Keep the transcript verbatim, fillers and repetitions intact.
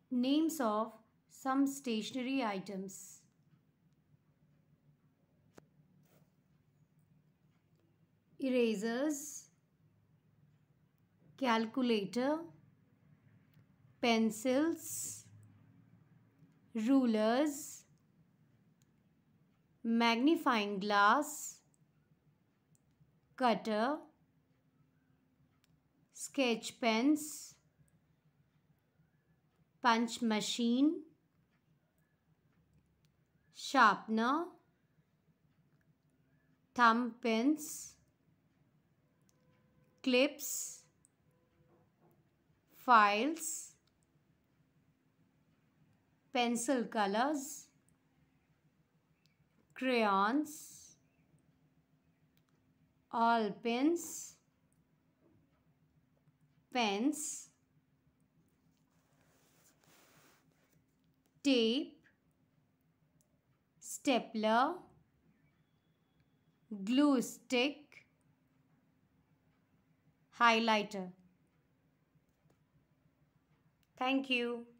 Names of some stationery items. Erasers, calculator, pencils, rulers, magnifying glass, cutter, sketch pens, punch machine, sharpener, thumb pins, clips, files, pencil colors, crayons, all pens, pens, tape, stapler, glue stick, highlighter. Thank you.